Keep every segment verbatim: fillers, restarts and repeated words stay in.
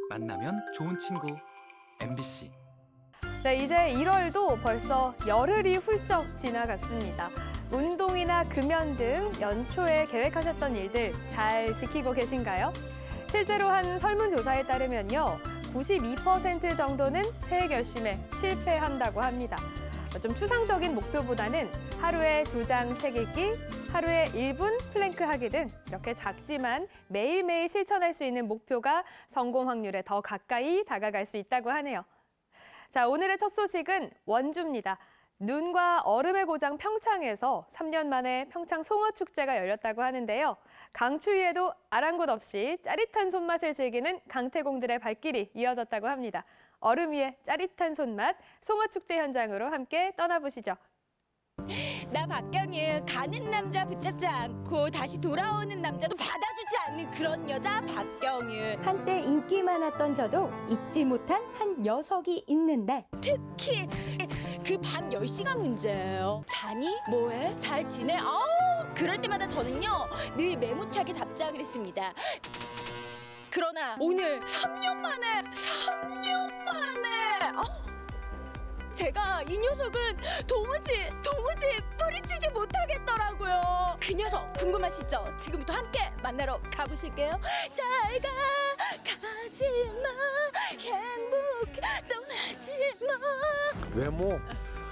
만나면 좋은 친구 엠비씨. 네, 이제 일월도 벌써 열흘이 훌쩍 지나갔습니다. 운동이나 금연 등 연초에 계획하셨던 일들 잘 지키고 계신가요? 실제로 한 설문조사에 따르면요, 구십이 퍼센트 정도는 새해 결심에 실패한다고 합니다. 좀 추상적인 목표보다는 하루에 두 장 책 읽기, 하루에 일 분 플랭크 하기 등 이렇게 작지만 매일매일 실천할 수 있는 목표가 성공 확률에 더 가까이 다가갈 수 있다고 하네요. 자, 오늘의 첫 소식은 원주입니다. 눈과 얼음의 고장 평창에서 삼 년 만에 평창 송어축제가 열렸다고 하는데요. 강추위에도 아랑곳 없이 짜릿한 손맛을 즐기는 강태공들의 발길이 이어졌다고 합니다. 얼음 위에 짜릿한 손맛, 송어축제 현장으로 함께 떠나보시죠. 나 박경유, 가는 남자 붙잡지 않고 다시 돌아오는 남자도 받아주지 않는 그런 여자 박경유. 한때 인기 많았던 저도 잊지 못한 한 녀석이 있는데 특히 그 밤 열 시가 문제예요. 자니? 뭐해? 잘 지내? 아우, 그럴 때마다 저는요 늘 매무차게 답장을 했습니다. 그러나 오늘 삼 년 만에 삼 년 만에 어, 제가 이 녀석은 도무지 도무지 뿌리치지 못하겠더라고요. 그 녀석 궁금하시죠? 지금부터 함께 만나러 가보실게요. 잘 가, 가지마, 행복 떠나지마. 외모, 와,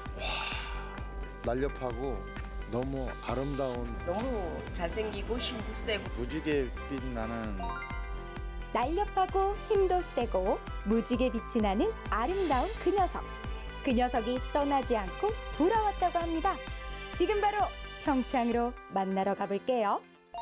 날렵하고 너무 아름다운, 너무 잘생기고 힘도 세고 무지개 빛나는, 날렵하고 힘도 세고 무지개 빛이 나는 아름다운 그 녀석. 그 녀석이 떠나지 않고 돌아왔다고 합니다. 지금 바로 평창으로 만나러 가볼게요.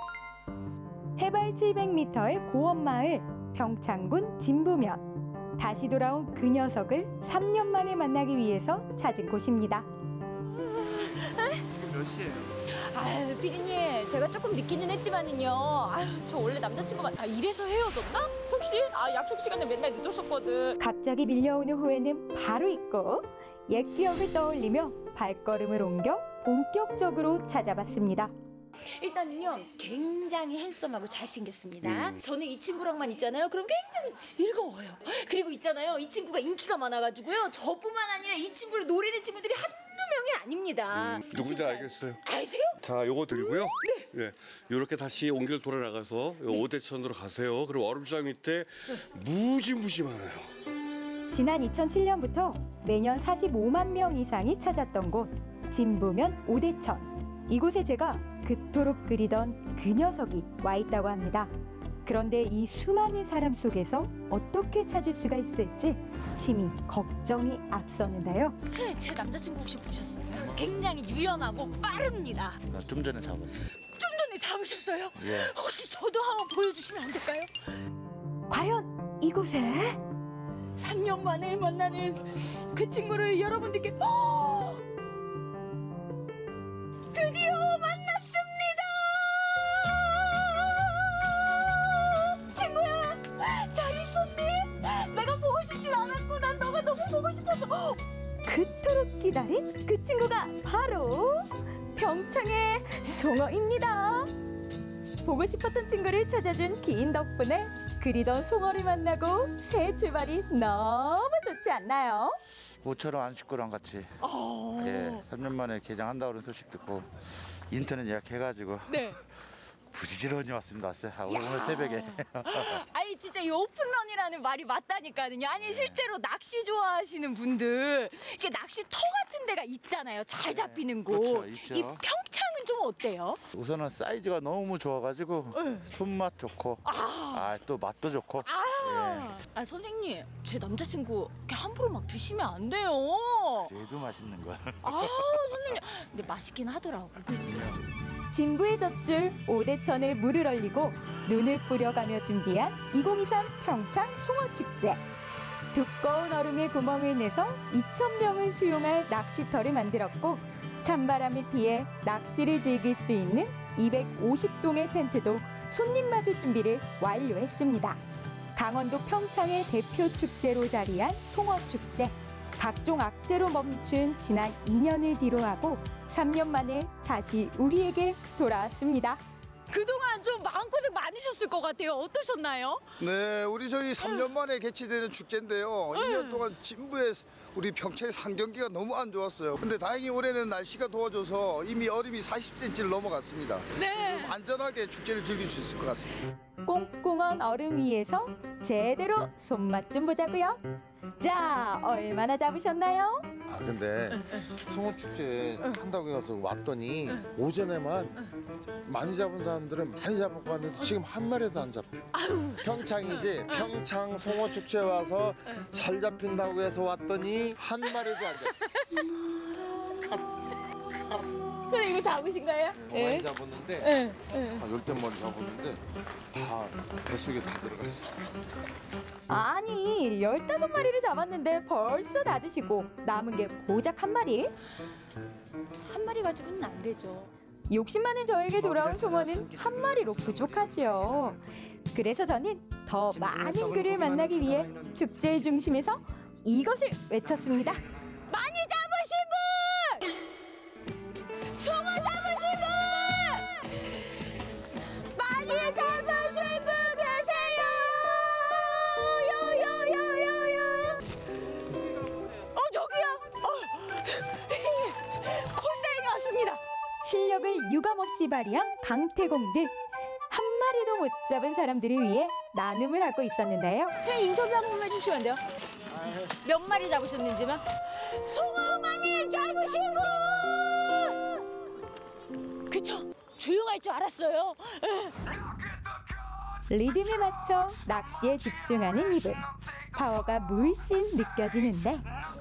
해발 칠백 미터의 고원마을 평창군 진부면. 다시 돌아온 그 녀석을 삼 년 만에 만나기 위해서 찾은 곳입니다. 지금 몇 시예요? 아유, 피디님, 제가 조금 늦기는 했지만은요. 아유, 저 원래 남자친구만 아, 이래서 헤어졌나? 혹시? 아, 약속 시간에 맨날 늦었었거든. 갑자기 밀려오는 후회는 바로 잊고 옛 기억을 떠올리며 발걸음을 옮겨 본격적으로 찾아봤습니다. 일단은요, 굉장히 핸섬하고 잘생겼습니다. 음. 저는 이 친구랑만 있잖아요. 그럼 굉장히 즐거워요. 그리고 있잖아요, 이 친구가 인기가 많아가지고요. 저뿐만 아니라 이 친구를 노리는 친구들이 한두 명이 아닙니다. 음, 누군지 알겠어요. 아세요? 자, 요거 들고요. 네. 예, 요렇게 다시 온길 돌아 나가서 요 네. 오대천으로 가세요. 그리고 얼음장 밑에 무지무지 많아요. 지난 이천칠 년부터 매년 사십오만 명 이상이 찾았던 곳 진부면 오대천. 이곳에 제가 그토록 그리던 그 녀석이 와 있다고 합니다. 그런데 이 수많은 사람 속에서 어떻게 찾을 수가 있을지 심히 걱정이 앞서는데요. 네, 제 남자친구 혹시 보셨어요? 굉장히 유연하고 빠릅니다. 나 좀 전에 잡았어요. 좀 전에 잡으셨어요? 예. 혹시 저도 한번 보여주시면 안 될까요? 과연 이곳에 삼 년 만에 만나는 그 친구를 여러분들께 어! 드디어 만났습니다! 친구야, 잘 있었니? 내가 보고 싶진 않았고 난 너가 너무 보고 싶어서. 그토록 기다린 그 친구가 바로 평창의 송어입니다. 보고 싶었던 친구를 찾아준 기인 덕분에 그리던 송어를 만나고 새해 출발이 너무 좋지 않나요? 모처럼 안식구랑 같이 어... 예, 삼 년 만에 개장한다고 소식 듣고 인터넷 예약해가지고 네. 부지런히 왔습니다. 왔어요. 아, 오늘 새벽에. 아니 진짜 이 오픈런이라는 말이 맞다니까요. 아니 실제로 낚시 좋아하시는 분들 이게 낚시터 같은 데가 있잖아요. 잘 잡히는 곳. 그렇죠, 있죠. 이 평창은 좀 어때요? 우선은 사이즈가 너무 좋아가지고 손맛 좋고 아, 또 맛도 좋고. 아, 아 선생님, 제 남자친구 이렇게 함부로 막 드시면 안 돼요. 그래도 맛있는 걸. 아 선생님, 근데 맛있긴 하더라고, 그치? 진부의 젖줄 오대천에 물을 얼리고 눈을 뿌려가며 준비한 이천이십삼 평창 송어축제. 두꺼운 얼음에 구멍을 내서 이천 명을 수용할 낚시터를 만들었고 찬바람을 피해 낚시를 즐길 수 있는 이백오십 동의 텐트도 손님 맞을 준비를 완료했습니다. 강원도 평창의 대표 축제로 자리한 송어축제. 각종 악재로 멈춘 지난 이 년을 뒤로하고 삼 년 만에 다시 우리에게 돌아왔습니다. 그동안 좀 마음고생 많으셨을 것 같아요. 어떠셨나요? 네, 우리 저희 삼 년 만에 개최되는 축제인데요. 이 년 동안 진부에 우리 평창의 상경기가 너무 안 좋았어요. 근데 다행히 올해는 날씨가 더워져서 이미 얼음이 사십 센티미터를 넘어갔습니다. 네. 안전하게 축제를 즐길 수 있을 것 같습니다. 꽁꽁한 얼음 위에서 제대로 손맛 좀 보자고요. 자, 얼마나 잡으셨나요? 아 근데 송어 축제 한다고 해서 왔더니 오전에만 많이 잡은 사람들은 많이 잡고 왔는데 지금 한 마리도 안 잡혀. 평창이지. 평창 송어 축제 와서 잘 잡힌다고 해서 왔더니 한 마리도 안 잡혀. 근데 이거 잡으신 거예요? 많이 잡았는데 네. 한 열댓 마리 잡았는데 다 뱃속에 다 들어갔어. 아니, 열다섯 마리를 잡았는데 벌써 다 드시고 남은 게 고작 한 마리? 한 마리 가지고는 안 되죠. 욕심 많은 저에게 돌아온 송어는 한 마리로 부족하죠. 그래서 저는 더 많은 그를 만나기 위해 축제의 중심에서 이것을 외쳤습니다. 많이 잡으신 분! 송어 잡으신 분! 많이 잡으신 분 계세요! 요요요요요! 어, 저기요! 어! 콜사인이 왔습니다! 실력을 유감없이 발휘한 강태공들. 한 마리도 못 잡은 사람들을 위해 나눔을 하고 있었는데요. 그냥 인터뷰 한 번만 해주시면 안 돼요? 몇 마리 잡으셨는지만? 송어 많이 잡으신 분! 그쵸? 조용할 줄 알았어요. 리듬에 맞춰 낚시에 집중하는 이분. 파워가 물씬 느껴지는데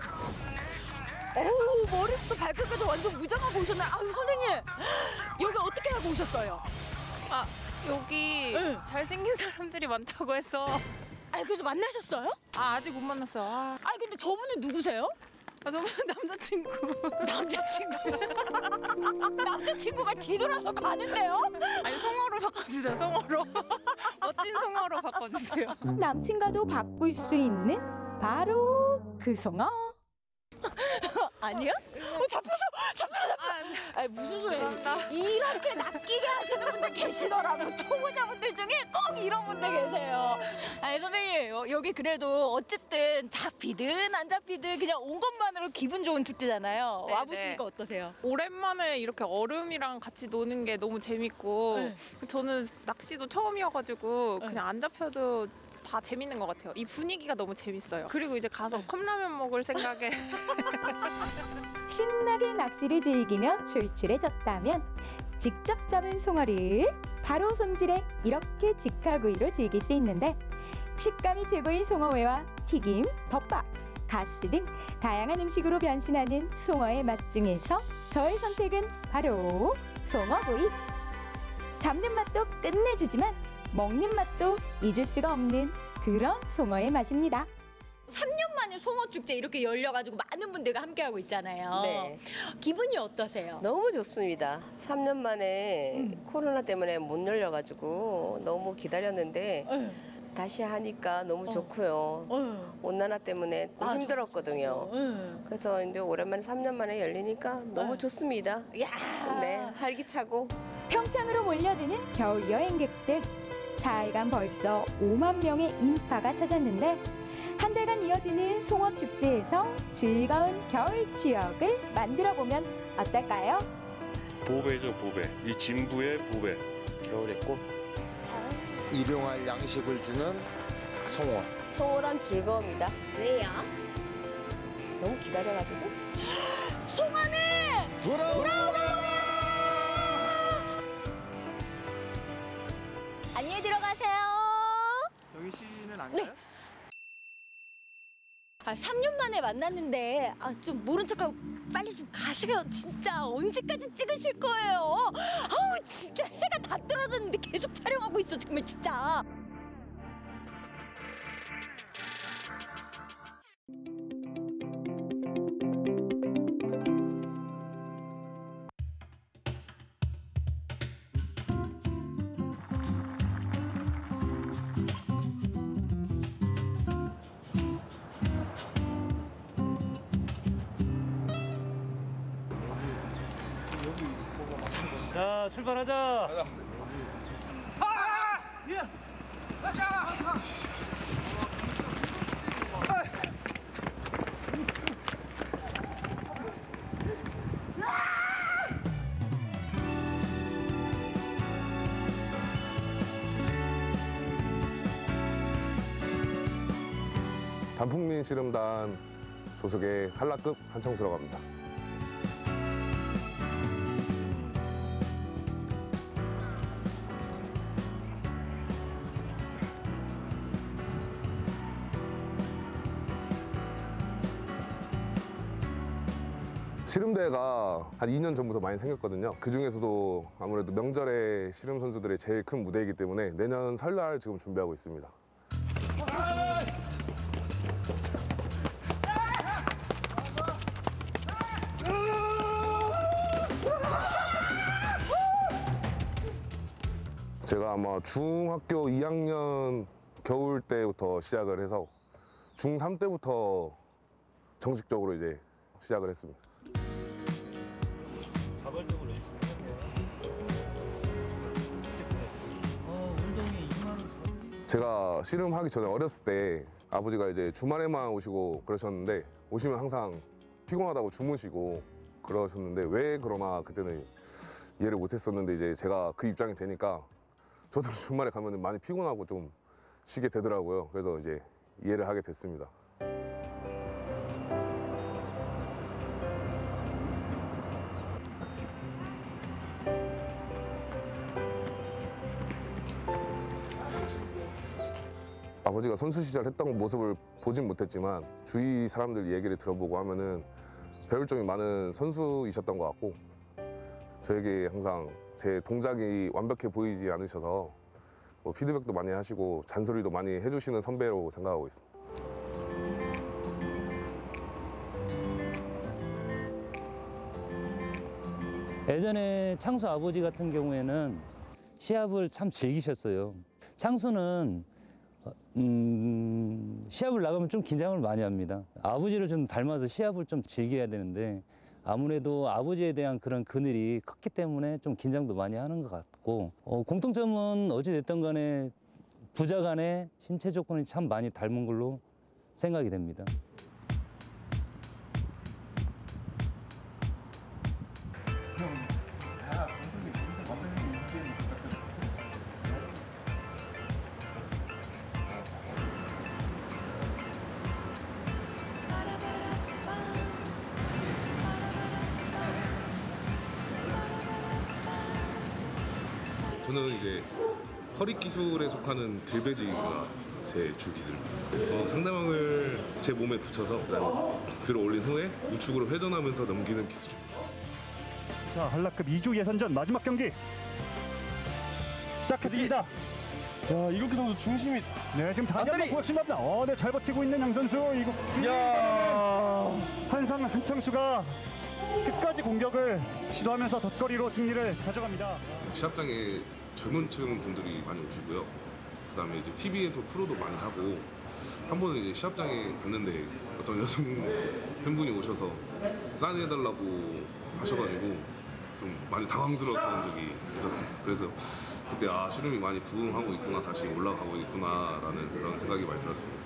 어우, 머리부터 발끝까지 완전 무장하고 오셨나요? 아유, 선생님! 여기 어떻게 하고 오셨어요? 아, 여기 응. 잘생긴 사람들이 많다고 해서 아니, 그래서 만나셨어요? 아, 아직 못 만났어요. 아, 아니, 근데 저분은 누구세요? 아 저분 남자친구. 남자친구. 남자친구가 뒤돌아서 가는데요? 아니, 송어로 바꿔주세요, 송어로. 멋진 송어로 바꿔주세요. 남친과도 바꿀 수 있는 바로 그 송어. 아니야? 어, 잡혀서! 잡혀서! 잡혀서! 아니, 무슨 소리예요? 이렇게 낚이게 하시는 분들 계시더라고. 초보자분들 중에 꼭 이런 분들 계세요. 아니, 선생님, 여- 여기 그래도 어쨌든 잡히든 안 잡히든 그냥 온 것만으로 기분 좋은 축제잖아요. 네, 와보시니까 네. 어떠세요? 오랜만에 이렇게 얼음이랑 같이 노는 게 너무 재밌고 네. 저는 낚시도 처음이어가지고 그냥 안 잡혀도 다 재밌는 것 같아요. 이 분위기가 너무 재밌어요. 그리고 이제 가서 컵라면 먹을 생각에 신나게 낚시를 즐기며 출출해졌다면 직접 잡은 송어를 바로 손질해 이렇게 직화구이로 즐길 수 있는데 식감이 최고인 송어회와 튀김, 덮밥, 가스 등 다양한 음식으로 변신하는 송어의 맛 중에서 저의 선택은 바로 송어구이. 잡는 맛도 끝내주지만 먹는 맛도 잊을 수가 없는 그런 송어의 맛입니다. 삼 년 만에 송어축제 이렇게 열려가지고 많은 분들과 함께하고 있잖아요. 네. 기분이 어떠세요? 너무 좋습니다. 삼 년 만에 코로나 때문에 못 열려가지고 너무 기다렸는데 네. 다시 하니까 너무 좋고요. 어. 온난화 때문에 또 아, 힘들었거든요. 응. 그래서 이제 오랜만에 삼 년 만에 열리니까 너무 네. 좋습니다. 야. 네, 활기차고. 평창으로 몰려드는 겨울 여행객들. 사흘간 벌써 오만 명의 인파가 찾았는데 한 달간 이어지는 송어축제에서 즐거운 겨울 추억을 만들어보면 어떨까요? 보배죠, 보배. 이 진부의 보배. 겨울의 꽃. 일용할 양식을 주는 송어. 소홀한 즐거움이다. 왜요? 너무 기다려가지고. 송어는 돌아오라! 안녕히 들어가세요. 여기 씨는 안 네. 아, 삼 년 만에 만났는데 아, 좀 모른 척하고 빨리 좀 가세요. 진짜 언제까지 찍으실 거예요? 아우, 진짜 해가 다 떨어졌는데 계속 촬영하고 있어. 정말 진짜. 자, 출발하자. 단풍민 씨름단 소속의 한라급 한창수라고 합니다. 씨름대회가 한 이 년 전부터 많이 생겼거든요. 그 중에서도 아무래도 명절에 씨름 선수들의 제일 큰 무대이기 때문에 내년 설날 지금 준비하고 있습니다. 제가 아마 중학교 이 학년 겨울 때부터 시작을 해서 중삼 때부터 정식적으로 이제 시작을 했습니다. 자발적으로 어, 운동에 이만 원. 제가 씨름하기 전에 어렸을 때 아버지가 이제 주말에만 오시고 그러셨는데 오시면 항상 피곤하다고 주무시고 그러셨는데 왜 그러나 그때는 이해를 못했었는데 이제 제가 그 입장이 되니까 저도 주말에 가면 많이 피곤하고 좀 쉬게 되더라고요. 그래서 이제 이해를 하게 됐습니다. 아버지가 선수 시절 했던 모습을 보진 못했지만 주위 사람들 얘기를 들어보고 하면은 배울 점이 많은 선수이셨던 것 같고 저에게 항상 제 동작이 완벽해 보이지 않으셔서 뭐 피드백도 많이 하시고 잔소리도 많이 해주시는 선배로 생각하고 있습니다. 예전에 창수 아버지 같은 경우에는 시합을 참 즐기셨어요. 창수는 음, 시합을 나가면 좀 긴장을 많이 합니다. 아버지를 좀 닮아서 시합을 좀 즐겨야 되는데 아무래도 아버지에 대한 그런 그늘이 컸기 때문에 좀 긴장도 많이 하는 것 같고 어, 공통점은 어찌됐든 간에 부자 간의 신체 조건이 참 많이 닮은 걸로 생각이 됩니다. 저는 이제 허리 기술에 속하는 들배지가 제 주 기술입니다. 어, 상대방을 제 몸에 붙여서 그다음 들어 올린 후에 우측으로 회전하면서 넘기는 기술입니다. 자, 한라급 이 주 예선전 마지막 경기 시작했습니다. 야, 이국기 선수 중심이. 네, 지금 다시 한번 구각심합니다. 어, 네, 잘 버티고 있는 양 선수. 이거 야, 한상 한창수가 끝까지 공격을 시도하면서 덧거리로 승리를 가져갑니다. 시합장에 젊은 층 분들이 많이 오시고요. 그다음에 이제 티비에서 프로도 많이 하고 한 번은 이제 시합장에 갔는데 어떤 여성 팬분이 오셔서 사인해달라고 하셔가지고 좀 많이 당황스러웠던 적이 있었습니다. 그래서 그때 아 씨름이 많이 부흥하고 있구나, 다시 올라가고 있구나라는 그런 생각이 많이 들었습니다.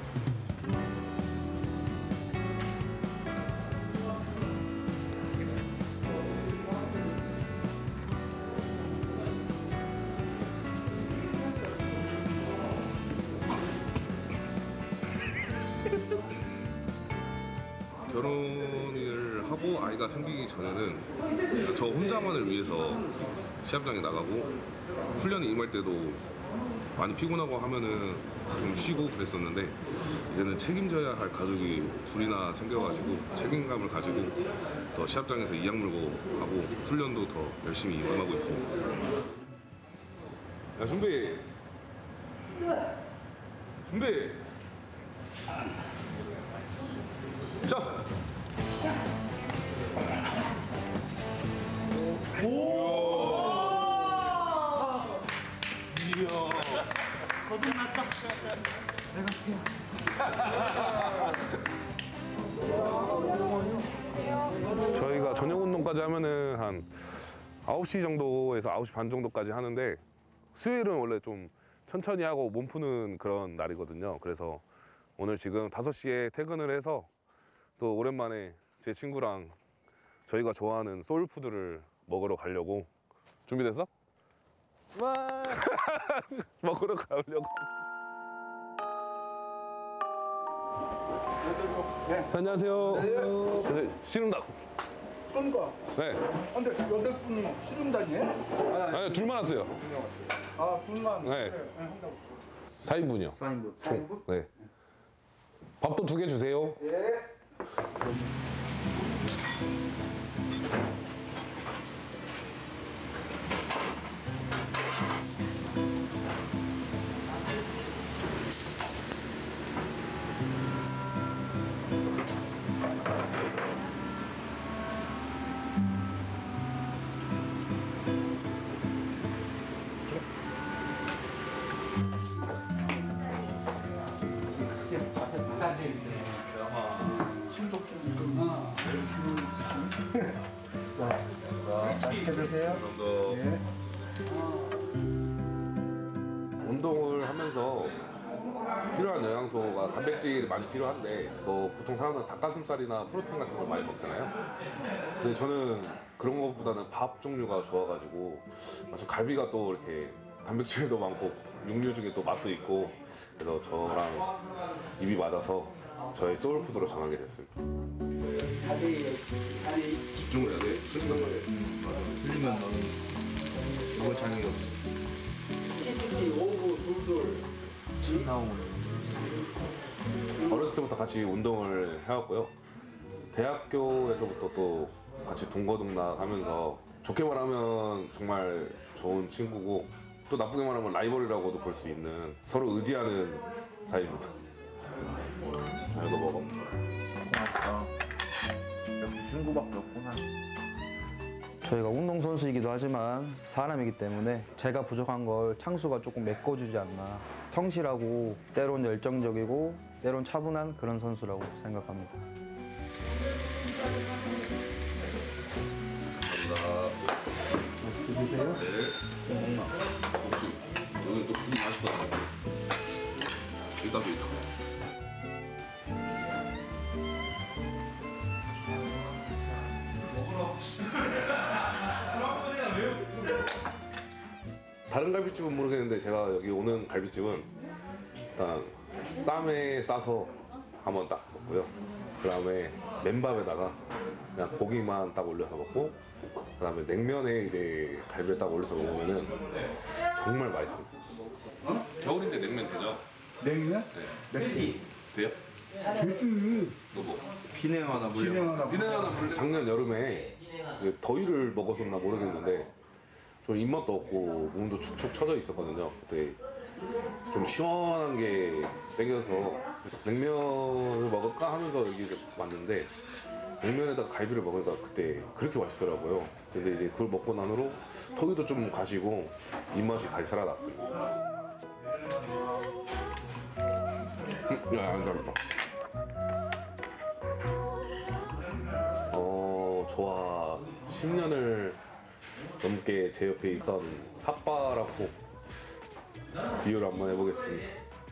결혼을 하고 아이가 생기기 전에는 저 혼자만을 위해서 시합장에 나가고 훈련에 임할 때도 많이 피곤하고 하면은 좀 쉬고 그랬었는데 이제는 책임져야 할 가족이 둘이나 생겨가지고 책임감을 가지고 더 시합장에서 이악 물고 하고 훈련도 더 열심히 임하고 있습니다. 야, 준비! 준비! 자! 저희가 저녁 운동까지 하면은 한 아홉 시 정도에서 아홉 시 반 정도까지 하는데 수요일은 원래 좀 천천히 하고 몸 푸는 그런 날이거든요. 그래서 오늘 지금 다섯 시에 퇴근을 해서 또 오랜만에 제 친구랑 저희가 좋아하는 소울푸드를 먹으러 가려고. 준비됐어? 와 먹으러 가려고. 네. 안녕하세요. 네. 씨름단. 그러니까. 네. 근데 여덟 분이 씨름단이에요? 아니, 둘만 왔어요. 아, 둘만. 네. 그래. 네, 한다고. 사 인분이요. 사 인분. 사 인분? 네. 밥도 두 개 주세요. 예. 맛있게 드세요. 예. 운동을 하면서 필요한 영양소가 단백질이 많이 필요한데 뭐 보통 사람들은 닭가슴살이나 프로틴 같은 걸 많이 먹잖아요. 근데 저는 그런 것보다는 밥 종류가 좋아가지고 마침 갈비가 또 이렇게 단백질도 많고 육류 중에 또 맛도 있고 그래서 저랑 입이 맞아서 저의 소울푸드로 정하게 됐습니다. 자세히 집중을 해야 돼. 틀린단 말이야. 틀리면 너는 먹을 장애가 없어. 특히 오후 둘둘 지 나오는. 어렸을 때부터 같이 운동을 해왔고요. 대학교에서부터 또 같이 동거동락 하면서 좋게 말하면 정말 좋은 친구고 또 나쁘게 말하면 라이벌이라고도 볼 수 있는 서로 의지하는 사이입니다. 자, 이거 먹어. 고맙다. 친구밖에 없구나. 저희가 운동선수이기도 하지만 사람이기 때문에 제가 부족한 걸 창수가 조금 메꿔주지 않나. 성실하고 때론 열정적이고 때론 차분한 그런 선수라고 생각합니다. 감사합니다. 맛있게 드세요. 네. 먹나? 먹지. 여기 또 국이 맛있거든요. 이따 줘, 이따. 다른 갈비집은 모르겠는데 제가 여기 오는 갈비집은 일단 쌈에 싸서 한번 딱 먹고요. 그 다음에 맨밥에다가 그냥 고기만 딱 올려서 먹고 그 다음에 냉면에 이제 갈비를 딱 올려서 먹으면은 정말 맛있습니다. 겨울인데 냉면 되죠? 냉면? 네. 네. 돼요? 되지. 너 뭐? 비냉하나 물려. 비냉하나 비냉하나 물려. 작년 여름에 이제 더위를 먹었었나 모르겠는데 좀 입맛도 없고 몸도 축축 처져 있었거든요. 그때 좀 시원한 게 땡겨서 냉면을 먹을까 하면서 여기 왔는데 냉면에다가 갈비를 먹으니까 그때 그렇게 맛있더라고요. 근데 이제 그걸 먹고 난 후로 더위도 좀 가시고 입맛이 다시 살아났습니다. 음, 야, 감사합니다. 어, 저와 십 년을 넘게 제 옆에 있던 삿바라고 비유를 한번 해보겠습니다.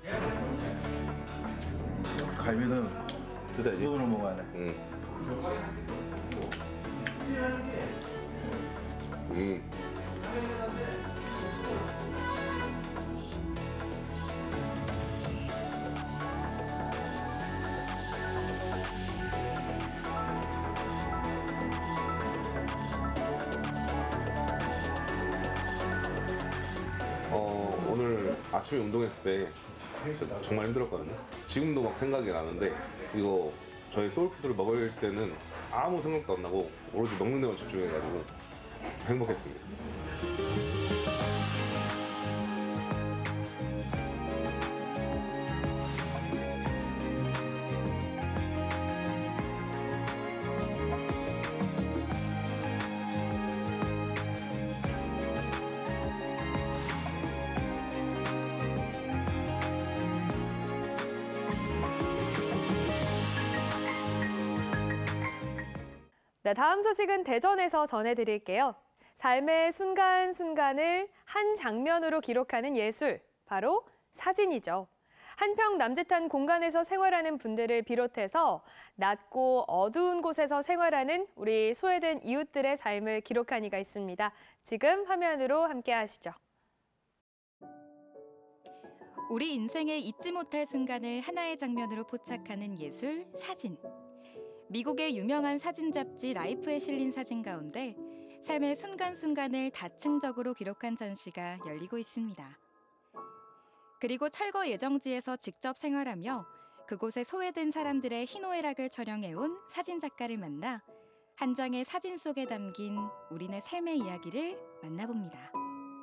갈비는 드다지? 손으로 먹어야 돼. 응. 음. 어, 오늘 아침에 운동했을 때 진짜 정말 힘들었거든요. 지금도 막 생각이 나는데 이거 저희 소울푸드를 먹을 때는 아무 생각도 안 나고 오로지 먹는 데만 집중해가지고 행복했습니다. 네, 다음 소식은 대전에서 전해드릴게요. 삶의 순간순간을 한 장면으로 기록하는 예술, 바로 사진이죠. 한평 남짓한 공간에서 생활하는 분들을 비롯해서 낮고 어두운 곳에서 생활하는 우리 소외된 이웃들의 삶을 기록한 이가 있습니다. 지금 화면으로 함께 하시죠. 우리 인생의 잊지 못할 순간을 하나의 장면으로 포착하는 예술, 사진. 미국의 유명한 사진 잡지 라이프에 실린 사진 가운데 삶의 순간순간을 다층적으로 기록한 전시가 열리고 있습니다. 그리고 철거 예정지에서 직접 생활하며 그곳에 소외된 사람들의 희노애락을 촬영해온 사진작가를 만나 한 장의 사진 속에 담긴 우리네 삶의 이야기를 만나봅니다.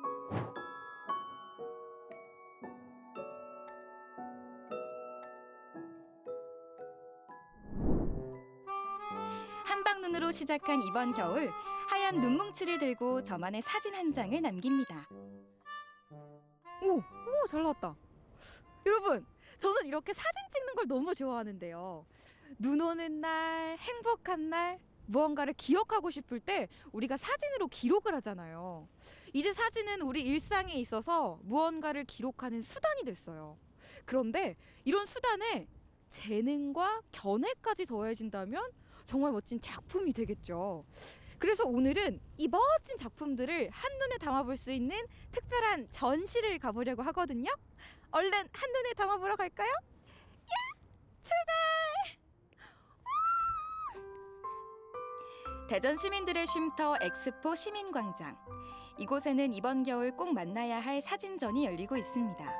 한방눈으로 시작한 이번 겨울, 하얀 눈뭉치를 들고 저만의 사진 한 장을 남깁니다. 오, 오, 잘 나왔다. 여러분, 저는 이렇게 사진 찍는 걸 너무 좋아하는데요. 눈 오는 날, 행복한 날, 무언가를 기억하고 싶을 때 우리가 사진으로 기록을 하잖아요. 이제 사진은 우리 일상에 있어서 무언가를 기록하는 수단이 됐어요. 그런데 이런 수단에 재능과 견해까지 더해진다면 정말 멋진 작품이 되겠죠. 그래서 오늘은 이 멋진 작품들을 한눈에 담아볼 수 있는 특별한 전시를 가보려고 하거든요. 얼른 한눈에 담아보러 갈까요? 야! 출발! 우! 대전 시민들의 쉼터 엑스포 시민광장. 이곳에는 이번 겨울 꼭 만나야 할 사진전이 열리고 있습니다.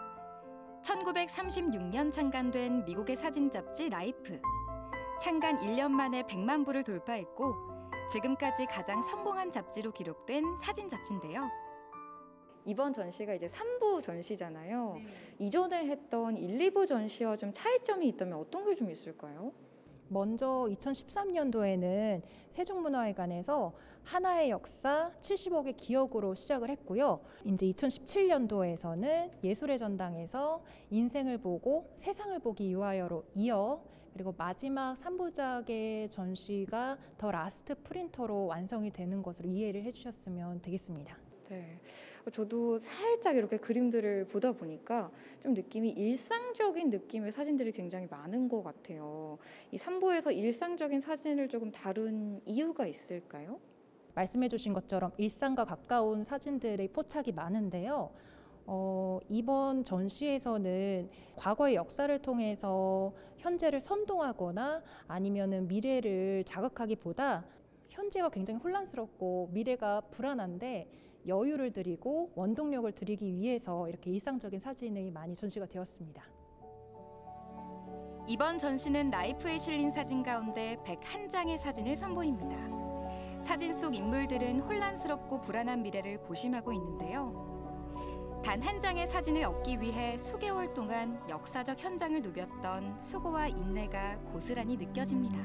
천구백삼십육 년 창간된 미국의 사진 잡지 라이프. 창간 일 년 만에 백만 부를 돌파했고 지금까지 가장 성공한 잡지로 기록된 사진 잡지인데요. 이번 전시가 이제 삼 부 전시잖아요. 네. 이전에 했던 일, 이 부 전시와 좀 차이점이 있다면 어떤 게 좀 있을까요? 먼저 이천십삼 년도에는 세종문화회관에서 하나의 역사 칠십억의 기억으로 시작을 했고요. 이제 이천십칠 년도에서는 예술의 전당에서 인생을 보고 세상을 보기 위하여로 이어 그리고 마지막 삼 부작의 전시가 더 라스트 프린터로 완성이 되는 것으로 이해를 해주셨으면 되겠습니다. 네, 저도 살짝 이렇게 그림들을 보다 보니까 좀 느낌이 일상적인 느낌의 사진들이 굉장히 많은 것 같아요. 이 삼 부에서 일상적인 사진을 조금 다룬 이유가 있을까요? 말씀해 주신 것처럼 일상과 가까운 사진들의 포착이 많은데요. 어, 이번 전시에서는 과거의 역사를 통해서 현재를 선동하거나 아니면은 미래를 자극하기보다 현재가 굉장히 혼란스럽고 미래가 불안한데 여유를 드리고 원동력을 드리기 위해서 이렇게 일상적인 사진이 많이 전시가 되었습니다. 이번 전시는 라이프에 실린 사진 가운데 백일 장의 사진을 선보입니다. 사진 속 인물들은 혼란스럽고 불안한 미래를 고심하고 있는데요. 단 한 장의 사진을 얻기 위해 수개월 동안 역사적 현장을 누볐던 수고와 인내가 고스란히 느껴집니다.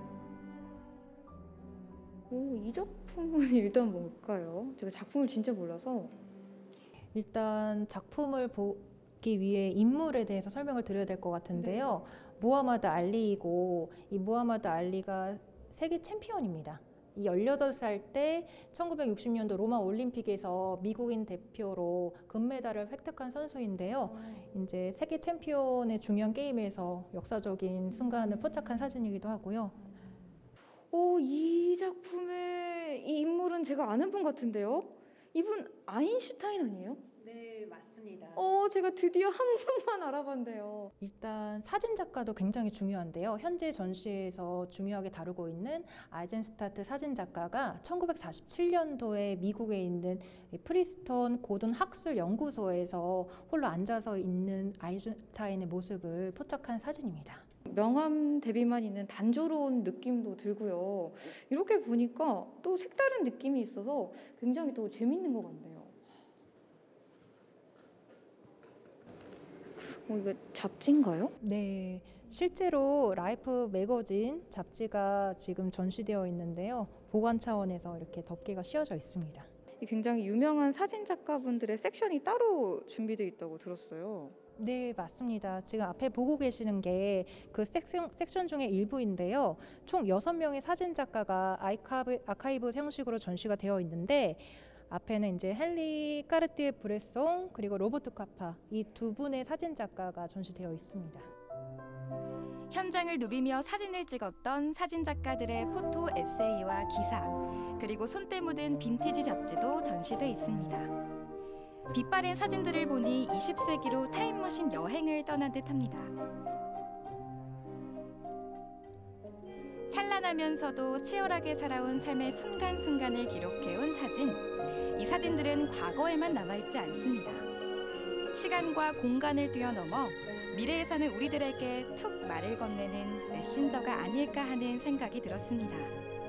오, 이 작품은 일단 뭘까요? 제가 작품을 진짜 몰라서. 일단 작품을 보기 위해 인물에 대해서 설명을 드려야 될 것 같은데요. 네. 무하마드 알리이고 이 무하마드 알리가 세계 챔피언입니다. 이 열여덟 살 때 천구백육십 년도 로마 올림픽에서 미국인 대표로 금메달을 획득한 선수인데요. 음. 이제 세계 챔피언의 중요한 게임에서 역사적인 순간을 포착한 사진이기도 하고요. 오, 이 작품의 이 인물은 제가 아는 분 같은데요? 이분 아인슈타인 아니에요? 네, 맞습니다. 어, 제가 드디어 한 분만 알아봤네요. 일단 사진 작가도 굉장히 중요한데요. 현재 전시에서 중요하게 다루고 있는 아이젠슈타트 사진 작가가 천구백사십칠 년도에 미국에 있는 프리스턴 고든 학술 연구소에서 홀로 앉아서 있는 아인슈타인의 모습을 포착한 사진입니다. 명암 대비만 있는 단조로운 느낌도 들고요. 이렇게 보니까 또 색다른 느낌이 있어서 굉장히 또 재밌는 것 같네요. 어, 이거 잡지인가요? 네, 실제로 라이프 매거진 잡지가 지금 전시되어 있는데요. 보관 차원에서 이렇게 덮개가 씌워져 있습니다. 굉장히 유명한 사진 작가분들의 섹션이 따로 준비되어 있다고 들었어요. 네, 맞습니다. 지금 앞에 보고 계시는 게 그 섹션, 섹션 중에 일부인데요. 총 여섯 명의 사진 작가가 아이카브, 아카이브 형식으로 전시가 되어 있는데 앞에는 이제 헨리 까르띠에 브레송 그리고 로버트 카파 이 두 분의 사진 작가가 전시되어 있습니다. 현장을 누비며 사진을 찍었던 사진 작가들의 포토 에세이와 기사, 그리고 손때 묻은 빈티지 잡지도 전시돼 있습니다. 빛바랜 사진들을 보니 이십 세기로 타임머신 여행을 떠난 듯합니다. 찬란하면서도 치열하게 살아온 삶의 순간순간을 기록해온 사진. 이 사진들은 과거에만 남아있지 않습니다. 시간과 공간을 뛰어넘어 미래에 사는 우리들에게 툭 말을 건네는 메신저가 아닐까 하는 생각이 들었습니다.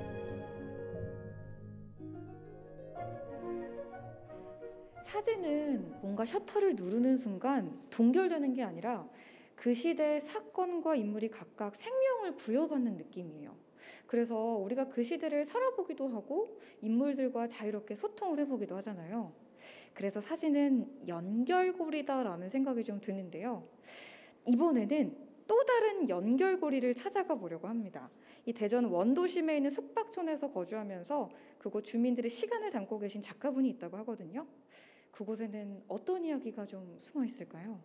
사진은 뭔가 셔터를 누르는 순간 동결되는 게 아니라 그 시대의 사건과 인물이 각각 생명을 부여받는 느낌이에요. 그래서 우리가 그 시대를 살아보기도 하고 인물들과 자유롭게 소통을 해보기도 하잖아요. 그래서 사진은 연결고리다라는 생각이 좀 드는데요. 이번에는 또 다른 연결고리를 찾아가 보려고 합니다. 이 대전 원도심에 있는 숙박촌에서 거주하면서 그곳 주민들의 시간을 담고 계신 작가분이 있다고 하거든요. 그곳에는 어떤 이야기가 좀 숨어 있을까요?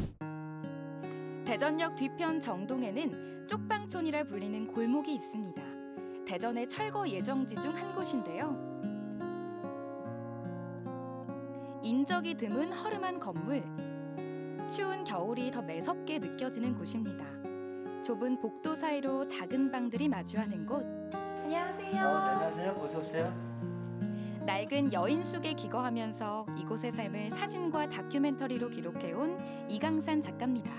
대전역 뒤편 정동에는 쪽방촌이라 불리는 골목이 있습니다. 대전의 철거 예정지 중 한 곳인데요. 인적이 드문 허름한 건물. 추운 겨울이 더 매섭게 느껴지는 곳입니다. 좁은 복도 사이로 작은 방들이 마주하는 곳. 안녕하세요. 어, 안녕하세요. 어서 오세요. 낡은 여인숙에 기거하면서 이곳의 삶을 사진과 다큐멘터리로 기록해온 이강산 작가입니다.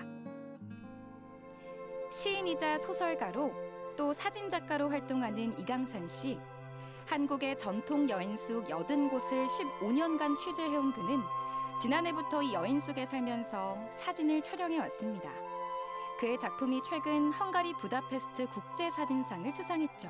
시인이자 소설가로 또 사진작가로 활동하는 이강산 씨. 한국의 전통 여인숙 여든 곳을 십오 년간 취재해온 그는 지난해부터 이 여인숙에 살면서 사진을 촬영해왔습니다. 그의 작품이 최근 헝가리 부다페스트 국제사진상을 수상했죠.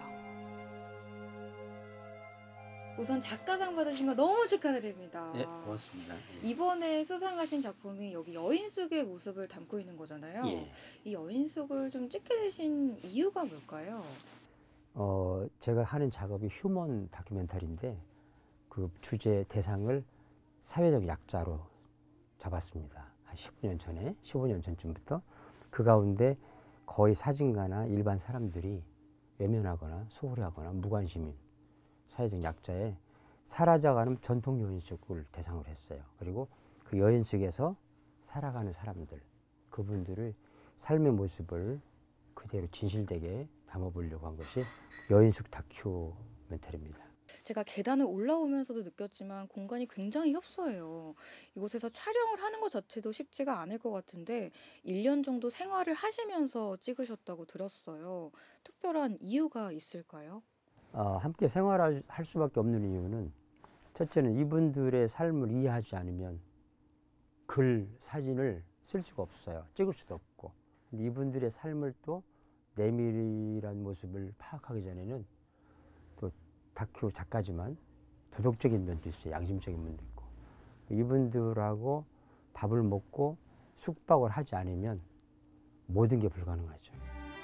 우선 작가상 받으신 거 너무 축하드립니다. 네, 고맙습니다. 예. 이번에 수상하신 작품이 여기 여인숙의 모습을 담고 있는 거잖아요. 예. 이 여인숙을 좀 찍게 되신 이유가 뭘까요? 어, 제가 하는 작업이 휴먼 다큐멘터리인데 그 주제 대상을 사회적 약자로 잡았습니다. 한 십오 년 전에, 십오 년 전쯤부터 그 가운데 거의 사진가나 일반 사람들이 외면하거나 소홀히 하거나 무관심인 사회적 약자의 사라져가는 전통 여인숙을 대상으로 했어요. 그리고 그 여인숙에서 살아가는 사람들, 그분들의 삶의 모습을 그대로 진실되게 담아보려고 한 것이 여인숙 다큐멘터리입니다. 제가 계단을 올라오면서도 느꼈지만 공간이 굉장히 협소해요. 이곳에서 촬영을 하는 것 자체도 쉽지가 않을 것 같은데 일 년 정도 생활을 하시면서 찍으셨다고 들었어요. 특별한 이유가 있을까요? 어, 함께 생활할 수밖에 없는 이유는 첫째는 이분들의 삶을 이해하지 않으면 글, 사진을 쓸 수가 없어요. 찍을 수도 없고. 근데 이분들의 삶을 또 내밀한 모습을 파악하기 전에는 또 다큐 작가지만 도덕적인 면도 있어요. 양심적인 면도 있고. 이분들하고 밥을 먹고 숙박을 하지 않으면 모든 게 불가능하죠.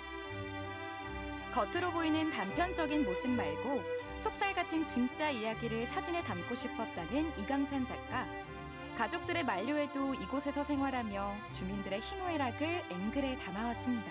겉으로 보이는 단편적인 모습 말고 속살 같은 진짜 이야기를 사진에 담고 싶었다는 이강산 작가. 가족들의 만류에도 이곳에서 생활하며 주민들의 희노애락을 앵글에 담아왔습니다.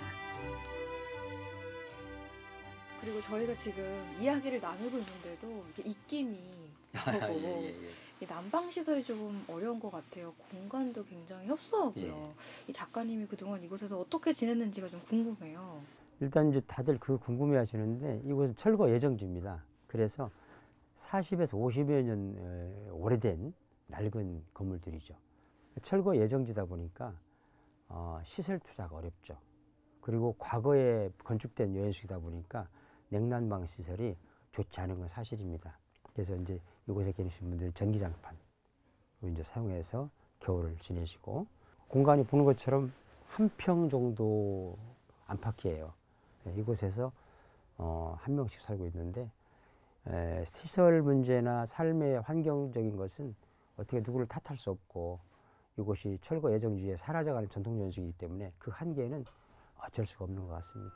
그리고 저희가 지금 이야기를 나누고 있는데도 이게 입김이 나고 예, 예, 예. 난방 시설이 좀 어려운 것 같아요. 공간도 굉장히 협소하고요. 예. 이 작가님이 그동안 이곳에서 어떻게 지냈는지가 좀 궁금해요. 일단 이제 다들 그 궁금해 하시는데 이곳은 철거 예정지입니다. 그래서 사십에서 오십여 년 오래된 낡은 건물들이죠. 철거 예정지다 보니까 어, 시설 투자가 어렵죠. 그리고 과거에 건축된 여인숙이다 보니까 냉난방 시설이 좋지 않은 건 사실입니다. 그래서 이제 이곳에 계신 분들이 전기장판을 이제 사용해서 겨울을 지내시고 공간이 보는 것처럼 한 평 정도 안팎이에요. 이곳에서 어, 한 명씩 살고 있는데 에, 시설 문제나 삶의 환경적인 것은 어떻게 누구를 탓할 수 없고 이곳이 철거 예정지에 사라져가는 전통 연수이기 때문에 그 한계는 어쩔 수가 없는 것 같습니다.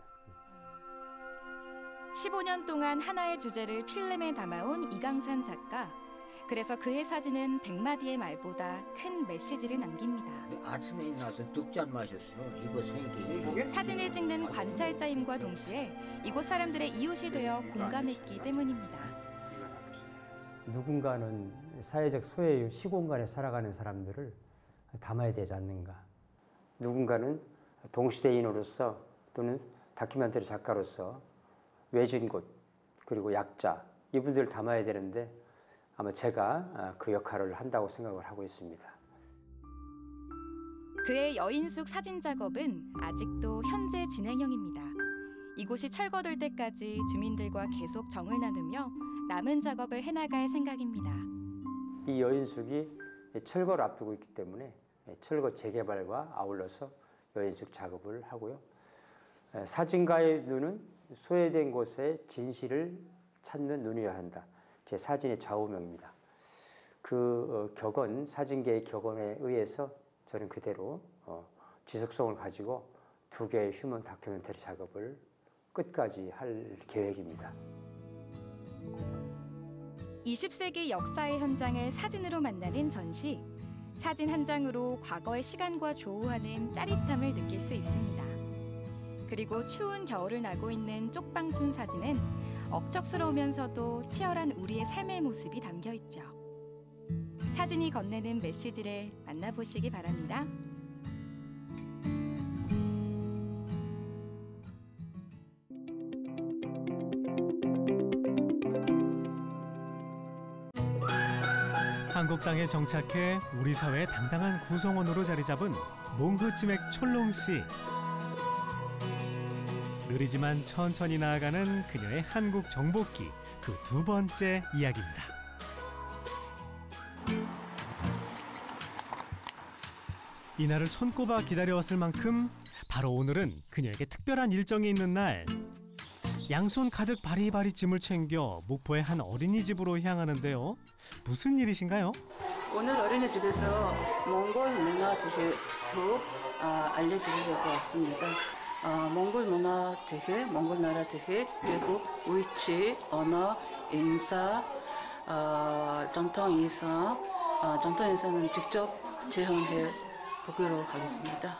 십오 년 동안 하나의 주제를 필름에 담아온 이강산 작가. 그래서 그의 사진은 백마디의 말보다 큰 메시지를 남깁니다. 아침에 일어나서 뚝잔 마셨어. 이거 생기. 사진을 찍는 관찰자임과 동시에 이곳 사람들의 이웃이 되어 공감했기 때문입니다. 누군가는 사회적 소외 시공간에 살아가는 사람들을 담아야 되지 않는가. 누군가는 동시대인으로서 또는 다큐멘터리 작가로서 외진 곳 그리고 약자 이분들을 담아야 되는데 아마 제가 그 역할을 한다고 생각을 하고 있습니다. 그의 여인숙 사진 작업은 아직도 현재 진행형입니다. 이곳이 철거될 때까지 주민들과 계속 정을 나누며 남은 작업을 해나갈 생각입니다. 이 여인숙이 철거를 앞두고 있기 때문에 철거 재개발과 아울러서 여인숙 작업을 하고요. 사진가의 눈은 소외된 곳의 진실을 찾는 눈이어야 한다. 제 사진의 좌우명입니다. 그 격언, 사진계의 격언에 의해서 저는 그대로 어, 지속성을 가지고 두 개의 휴먼 다큐멘터리 작업을 끝까지 할 계획입니다. 이십 세기 역사의 현장을 사진으로 만나는 전시. 사진 한 장으로 과거의 시간과 조우하는 짜릿함을 느낄 수 있습니다. 그리고 추운 겨울을 나고 있는 쪽방촌 사진은 억척스러우면서도 치열한 우리의 삶의 모습이 담겨 있죠. 사진이 건네는 메시지를 만나보시기 바랍니다. 한국 땅에 정착해 우리 사회의 당당한 구성원으로 자리 잡은 몽구치맥 촐롱 씨. 느리지만 천천히 나아가는 그녀의 한국 정복기, 그 두 번째 이야기입니다. 이날을 손꼽아 기다려왔을 만큼 바로 오늘은 그녀에게 특별한 일정이 있는 날. 양손 가득 바리바리 짐을 챙겨 목포의 한 어린이집으로 향하는데요. 무슨 일이신가요? 오늘 어린이집에서 몽골 문화 대회 수업 아, 알려드리려고 왔습니다. 어, 몽골 문화 대회, 몽골 나라 대회, 그리고 위치, 언어, 인사, 어, 전통 의상, 어, 전통 의상은 직접 체험해 보기로 하겠습니다.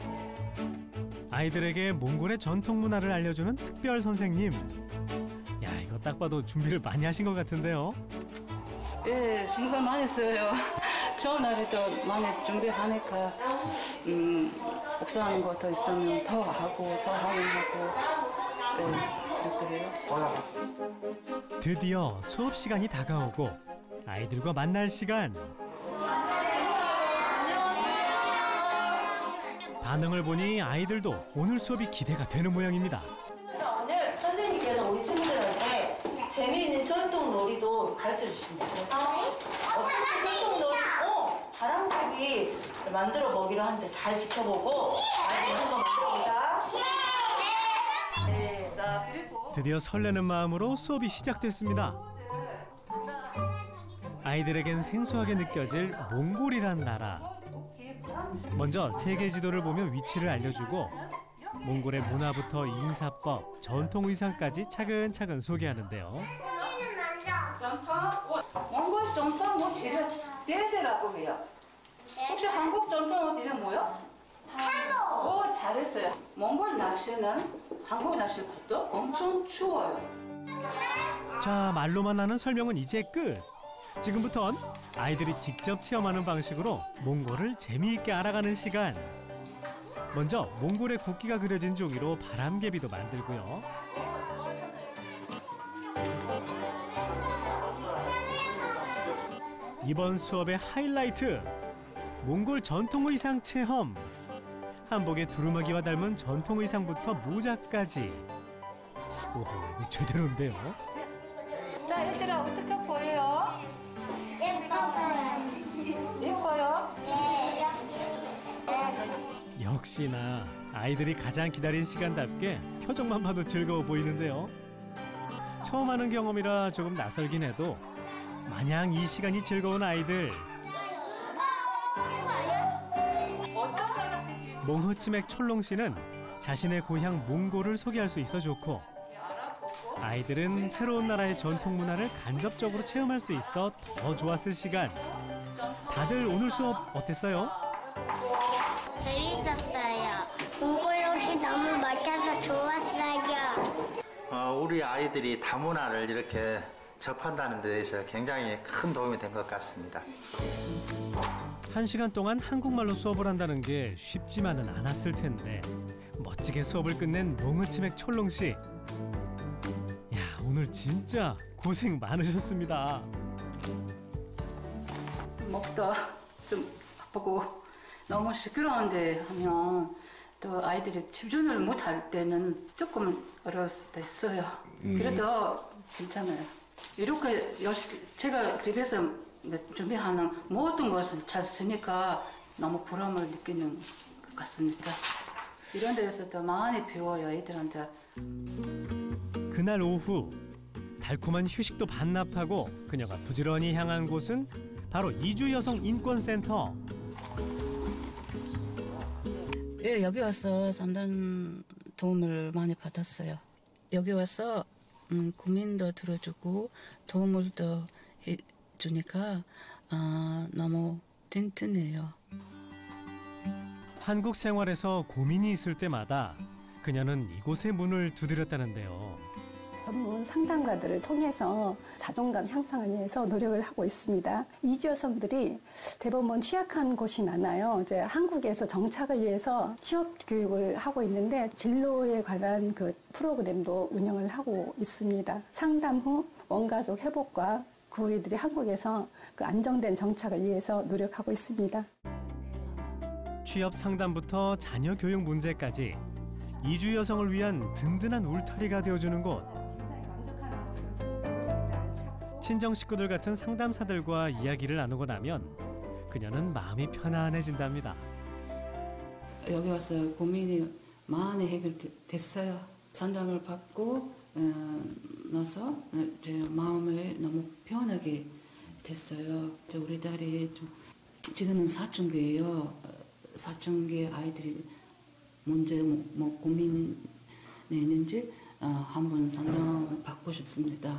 아이들에게 몽골의 전통 문화를 알려주는 특별 선생님. 야, 이거 딱 봐도 준비를 많이 하신 것 같은데요. 예, 신경 많이 써요. 저 날에도 많이 준비하니까 음, 복사하는 거 더 있으면 더 하고 더 하면 하고 네, 그렇게 해요. 드디어 수업 시간이 다가오고 아이들과 만날 시간. 반응을 보니 아이들도 오늘 수업이 기대가 되는 모양입니다. 오늘 선생님께서 우리 친구들한테 재미있는 전통 놀이도 가르쳐 주신다. 그래서 어떻게 전통 놀이, 어, 바람개비 만들어 먹기로 하는데 잘 지켜보고 잘 한번 만들어보자. 네, 자 그리고 드디어 설레는 마음으로 수업이 시작됐습니다. 아이들에겐 생소하게 느껴질 몽골이란 나라. 먼저 세계 지도를 보며 위치를 알려주고 몽골의 문화부터 인사법, 전통 의상까지 차근차근 소개하는데요. 전통, 몽골 전통 옷 이름 데데라고 해요. 혹시 한국 전통 옷 이름 뭐요? 한국. 오, 잘했어요. 몽골 날씨는 한국 날씨보다 엄청 추워요. 자, 말로만 하는 설명은 이제 끝. 지금부턴 아이들이 직접 체험하는 방식으로 몽골을 재미있게 알아가는 시간. 먼저 몽골의 국기가 그려진 종이로 바람개비도 만들고요. 이번 수업의 하이라이트, 몽골 전통 의상 체험. 한복의 두루마기와 닮은 전통 의상부터 모자까지. 오호, 이거 제대로인데요. 자, 얘들아 어떻게 보여요? 예뻐요. 예뻐요? 네. 역시나 아이들이 가장 기다린 시간답게 표정만 봐도 즐거워 보이는데요. 처음 하는 경험이라 조금 낯설긴 해도 마냥 이 시간이 즐거운 아이들. 몽호치맥 촐롱 씨는 자신의 고향 몽골을 소개할 수 있어 좋고, 아이들은 새로운 나라의 전통 문화를 간접적으로 체험할 수 있어 더 좋았을 시간. 다들 오늘 수업 어땠어요? 재밌었어요. 몽골 옷이 너무 멋져서 좋았어요. 어, 우리 아이들이 다문화를 이렇게 접한다는 데 대해서 굉장히 큰 도움이 된 것 같습니다. 한 시간 동안 한국말로 수업을 한다는 게 쉽지만은 않았을 텐데 멋지게 수업을 끝낸 몽호치맥 촐롱 씨. 야, 오늘 진짜 고생 많으셨습니다. 목도 좀 아프고 너무 시끄러운데 하면 또 아이들이 집중을 못할 때는 조금 어려울 수도 있어요. 음. 그래도 괜찮아요. 이렇게 열심히 제가 집에서 준비하는 모든 것을 잘 쓰니까 너무 보람을 느끼는 것 같습니다. 이런 데에서도 많이 배워요, 애들한테. 그날 오후 달콤한 휴식도 반납하고 그녀가 부지런히 향한 곳은 바로 이주여성인권센터. 예, 여기 와서 상담 도움을 많이 받았어요. 여기 와서 음, 고민도 들어주고 도움을 더 해주니까 아, 너무 든든해요. 한국 생활에서 고민이 있을 때마다 그녀는 이곳의 문을 두드렸다는데요. 전문 상담가들을 통해서 자존감 향상을 위해서 노력을 하고 있습니다. 이주 여성들이 대부분 취약한 곳이 많아요. 이제 한국에서 정착을 위해서 취업 교육을 하고 있는데 진로에 관한 그 프로그램도 운영을 하고 있습니다. 상담 후 원가족 회복과 그 이들이 한국에서 그 안정된 정착을 위해서 노력하고 있습니다. 취업 상담부터 자녀 교육 문제까지 이주 여성을 위한 든든한 울타리가 되어주는 곳. 친정 식구들 같은 상담사들과 이야기를 나누고 나면 그녀는 마음이 편안해진답니다. 여기 와서 고민이 많이 해결됐어요. 상담을 받고 어, 나서 제 마음이 너무 편하게 됐어요. 우리 딸이 좀, 지금은 사춘기예요. 사춘기 아이들이 문제 뭐, 뭐 고민이 있는지 어, 한번 상담 받고 싶습니다.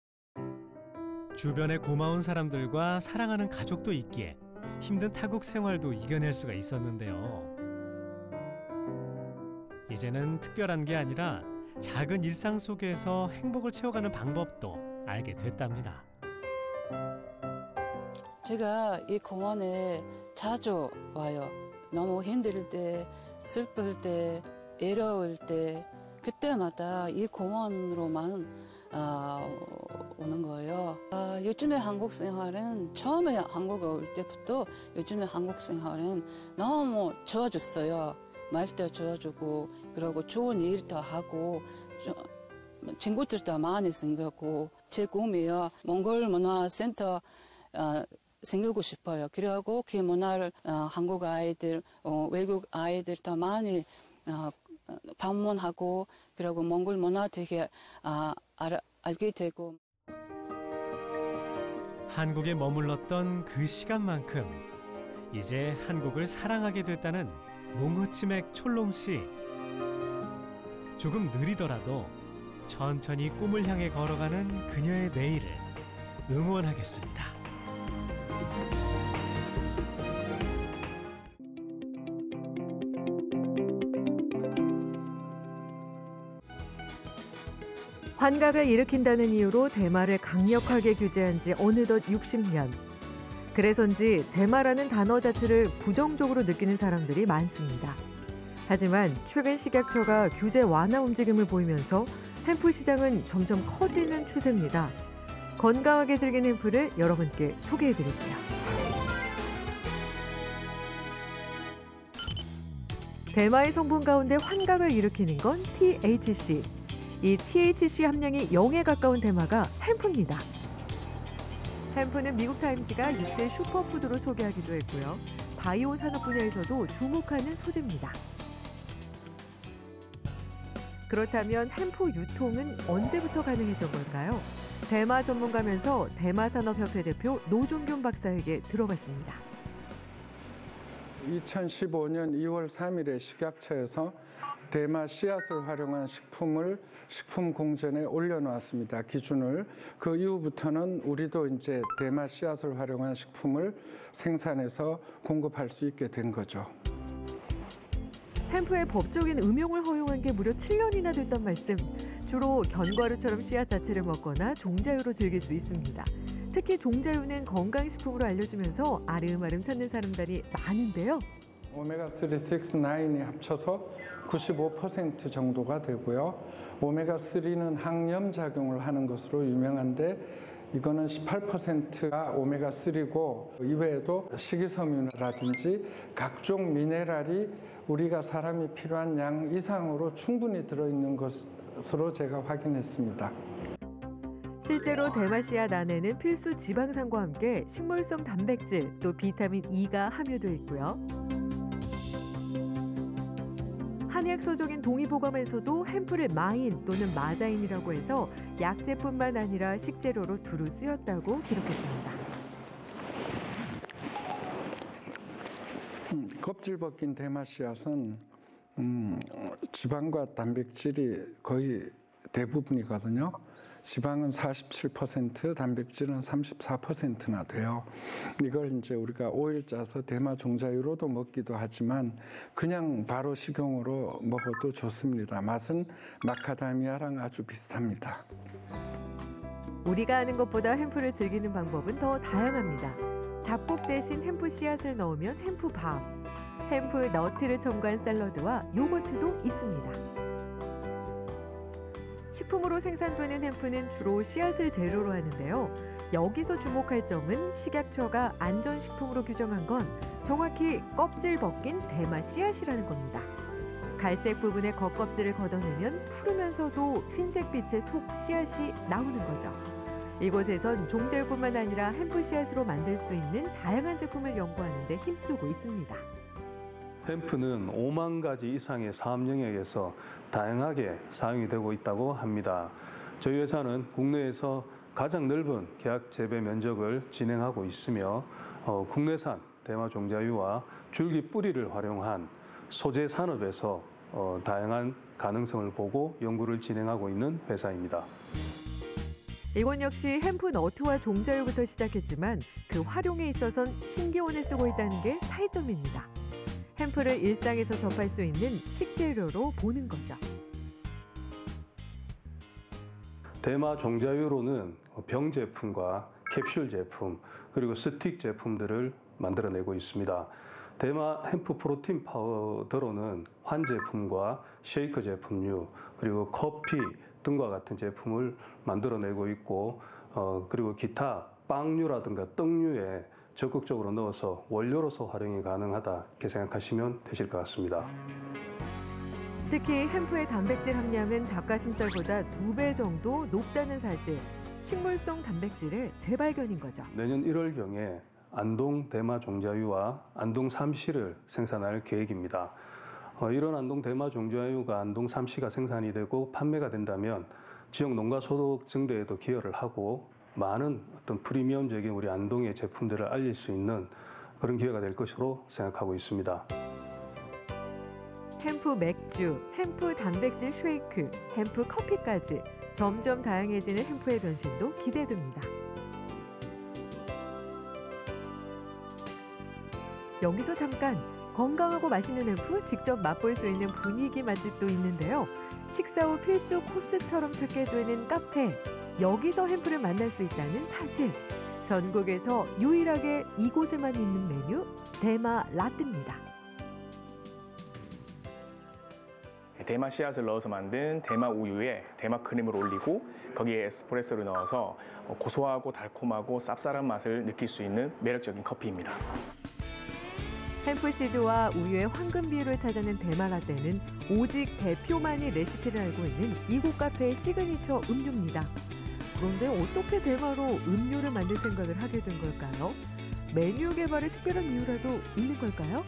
주변에 고마운 사람들과 사랑하는 가족도 있기에 힘든 타국 생활도 이겨낼 수가 있었는데요. 이제는 특별한 게 아니라 작은 일상 속에서 행복을 채워가는 방법도 알게 됐답니다. 제가 이 공원에 자주 와요. 너무 힘들 때, 슬플 때, 외로울 때 그때마다 이 공원으로만 어, 오는 거예요. 아, 요즘에 한국 생활은 처음에 한국에 올 때부터 요즘에 한국 생활은 너무 좋아졌어요. 말도 좋아지고 그리고 좋은 일도 하고 친구들도 많이 생겼고 제 꿈이요. 몽골 문화센터 어, 생기고 싶어요. 그리고 그 문화를 어, 한국 아이들, 어, 외국 아이들도 많이 어, 방문하고 그리고 몽골 문화 되게 아, 알, 알게 되고. 한국에 머물렀던 그 시간만큼 이제 한국을 사랑하게 됐다는 몽호치맥 촐롱 씨. 조금 느리더라도 천천히 꿈을 향해 걸어가는 그녀의 내일을 응원하겠습니다. 환각을 일으킨다는 이유로 대마를 강력하게 규제한 지 어느덧 육십 년. 그래서인지 대마라는 단어 자체를 부정적으로 느끼는 사람들이 많습니다. 하지만 최근 식약처가 규제 완화 움직임을 보이면서 햄프 시장은 점점 커지는 추세입니다. 건강하게 즐긴 햄프를 여러분께 소개해드릴게요. 대마의 성분 가운데 환각을 일으키는 건 티에이치씨. 이 티에이치씨 함량이 영에 가까운 대마가 햄프입니다. 햄프는 미국 타임즈가 육 대 슈퍼푸드로 소개하기도 했고요. 바이오 산업 분야에서도 주목하는 소재입니다. 그렇다면 햄프 유통은 언제부터 가능했던 걸까요? 대마 전문가면서 대마산업협회 대표 노종균 박사에게 들어봤습니다. 이천십오 년 이월 삼일에 식약처에서 대마 씨앗을 활용한 식품을 식품공전에 올려놓았습니다. 기준을. 그 이후부터는 우리도 이제 대마 씨앗을 활용한 식품을 생산해서 공급할 수 있게 된 거죠. 햄프의 법적인 음용을 허용한 게 무려 칠 년이나 됐단 말씀. 주로 견과류처럼 씨앗 자체를 먹거나 종자유로 즐길 수 있습니다. 특히 종자유는 건강식품으로 알려지면서 아름아름 찾는 사람들이 많은데요. 오메가삼, 육, 구이 합쳐서 구십오 퍼센트 정도가 되고요. 오메가삼은 항염작용을 하는 것으로 유명한데 이거는 십팔 퍼센트가 오메가삼이고 이외에도 식이섬유라든지 각종 미네랄이 우리가 사람이 필요한 양 이상으로 충분히 들어있는 것으로 제가 확인했습니다. 실제로 대마 씨앗 안에는 필수 지방산과 함께 식물성 단백질, 또 비타민 E가 함유되어 있고요. 한의학서적인 동의보감에서도 햄프를 마인 또는 마자인이라고 해서 약재뿐만 아니라 식재료로 두루 쓰였다고 기록했습니다. 음, 껍질 벗긴 대마 씨앗은 음, 지방과 단백질이 거의 대부분이거든요. 지방은 사십칠 퍼센트, 단백질은 삼십사 퍼센트나 돼요. 이걸 이제 우리가 오일 짜서 대마 종자유로도 먹기도 하지만 그냥 바로 식용으로 먹어도 좋습니다. 맛은 마카다미아랑 아주 비슷합니다. 우리가 아는 것보다 햄프를 즐기는 방법은 더 다양합니다. 잡곡 대신 햄프 씨앗을 넣으면 햄프밥, 햄프 너트를 첨가한 샐러드와 요거트도 있습니다. 식품으로 생산되는 햄프는 주로 씨앗을 재료로 하는데요. 여기서 주목할 점은 식약처가 안전식품으로 규정한 건 정확히 껍질 벗긴 대마 씨앗이라는 겁니다. 갈색 부분의 겉껍질을 걷어내면 푸르면서도 흰색빛의 속 씨앗이 나오는 거죠. 이곳에선 종자유뿐만 아니라 햄프 씨앗으로 만들 수 있는 다양한 제품을 연구하는 데 힘쓰고 있습니다. 햄프는 오만 가지 이상의 사업 영역에서 다양하게 사용이 되고 있다고 합니다. 저희 회사는 국내에서 가장 넓은 계약 재배 면적을 진행하고 있으며 어, 국내산 대마 종자유와 줄기 뿌리를 활용한 소재 산업에서 어, 다양한 가능성을 보고 연구를 진행하고 있는 회사입니다. 이곳 역시 햄프 너트와 종자유부터 시작했지만 그 활용에 있어선 신기원을 쓰고 있다는 게 차이점입니다. 햄프를 일상에서 접할 수 있는 식재료로 보는 거죠. 대마 종자유로는 병 제품과 캡슐 제품, 그리고 스틱 제품들을 만들어내고 있습니다. 대마 햄프 프로틴 파우더로는 환 제품과 쉐이크 제품류, 그리고 커피 등과 같은 제품을 만들어내고 있고, 어, 그리고 기타 빵류라든가 떡류에 적극적으로 넣어서 원료로서 활용이 가능하다 이렇게 생각하시면 되실 것 같습니다. 특히 햄프의 단백질 함량은 닭가슴살보다 두 배 정도 높다는 사실. 식물성 단백질의 재발견인 거죠. 내년 일월경에 안동 대마 종자유와 안동 삼시를 생산할 계획입니다. 어, 이런 안동 대마 종자유가 안동 삼시가 생산이 되고 판매가 된다면 지역 농가 소득 증대에도 기여를 하고 많은 어떤 프리미엄적인 우리 안동의 제품들을 알릴 수 있는 그런 기회가 될 것으로 생각하고 있습니다. 햄프 맥주, 햄프 단백질 쉐이크, 햄프 커피까지 점점 다양해지는 햄프의 변신도 기대됩니다. 여기서 잠깐 건강하고 맛있는 햄프 직접 맛볼 수 있는 분위기 맛집도 있는데요. 식사 후 필수 코스처럼 찾게 되는 카페. 여기서 햄프를 만날 수 있다는 사실. 전국에서 유일하게 이곳에만 있는 메뉴 대마 라떼입니다. 대마 씨앗을 넣어서 만든 대마 우유에 대마 크림을 올리고 거기에 에스프레소를 넣어서 고소하고 달콤하고 쌉쌀한 맛을 느낄 수 있는 매력적인 커피입니다. 햄프시드와 우유의 황금 비율을 찾아낸 대마 라떼는 오직 대표만이 레시피를 알고 있는 이곳 카페의 시그니처 음료입니다. 그런데 어떻게 대마로 음료를 만들 생각을 하게 된 걸까요? 메뉴 개발에 특별한 이유라도 있는 걸까요?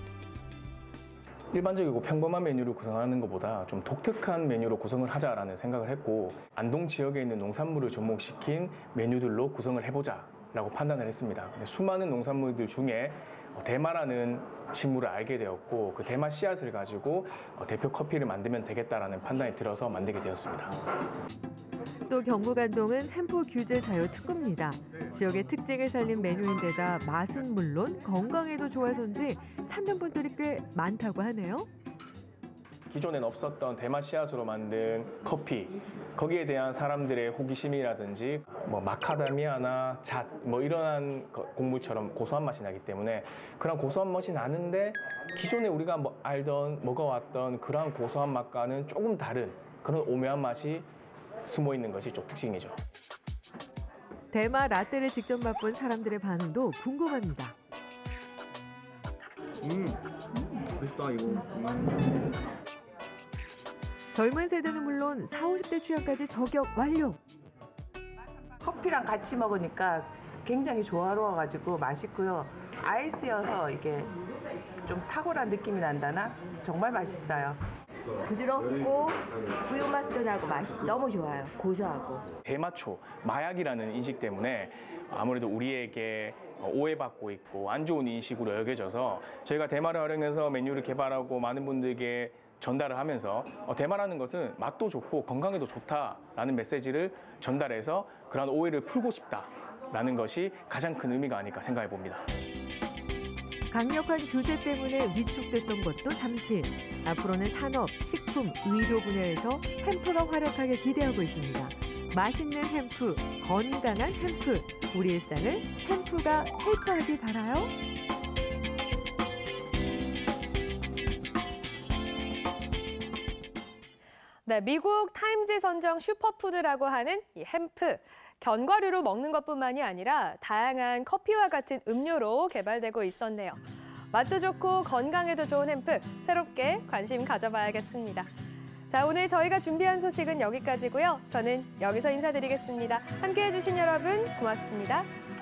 일반적이고 평범한 메뉴를 구성하는 것보다 좀 독특한 메뉴로 구성을 하자라는 생각을 했고 안동 지역에 있는 농산물을 접목시킨 메뉴들로 구성을 해보자라고 판단을 했습니다. 수많은 농산물들 중에 대마라는 식물을 알게 되었고 그 대마 씨앗을 가지고 대표 커피를 만들면 되겠다라는 판단이 들어서 만들게 되었습니다. 또 경북안동은 햄프 규제 자유 특구입니다. 지역의 특징을 살린 메뉴인데다 맛은 물론 건강에도 좋아서인지 찾는 분들이 꽤 많다고 하네요. 기존엔 없었던 대마 씨앗으로 만든 커피, 거기에 대한 사람들의 호기심이라든지 뭐 마카다미아나 잣, 뭐 이런 곡물처럼 고소한 맛이 나기 때문에 그런 고소한 맛이 나는데 기존에 우리가 뭐 알던 먹어왔던 그런 고소한 맛과는 조금 다른 그런 오묘한 맛이 숨어 있는 것이 좀 특징이죠. 대마 라떼를 직접 맛본 사람들의 반응도 궁금합니다. 음, 맛있다 이거. 음. 젊은 세대는 물론 사오십 대 취향까지 저격 완료. 커피랑 같이 먹으니까 굉장히 조화로워가지고 맛있고요. 아이스여서 이게 좀 탁월한 느낌이 난다나? 정말 맛있어요. 부드럽고 우유 맛도 나고 맛이 너무 좋아요. 고소하고. 대마초, 마약이라는 인식 때문에 아무래도 우리에게 오해받고 있고 안 좋은 인식으로 여겨져서 저희가 대마를 활용해서 메뉴를 개발하고 많은 분들에게 전달을 하면서 대마라는 것은 맛도 좋고 건강에도 좋다라는 메시지를 전달해서 그런 오해를 풀고 싶다라는 것이 가장 큰 의미가 아닐까 생각해 봅니다. 강력한 규제 때문에 위축됐던 것도 잠시. 앞으로는 산업, 식품, 의료 분야에서 햄프가 활약하길 기대하고 있습니다. 맛있는 햄프, 건강한 햄프. 우리 일상을 햄프가 헬프하길 바라요. 네, 미국 타임즈 선정 슈퍼푸드라고 하는 이 햄프. 견과류로 먹는 것뿐만이 아니라 다양한 커피와 같은 음료로 개발되고 있었네요. 맛도 좋고 건강에도 좋은 햄프, 새롭게 관심 가져봐야겠습니다. 자, 오늘 저희가 준비한 소식은 여기까지고요. 저는 여기서 인사드리겠습니다. 함께해 주신 여러분 고맙습니다.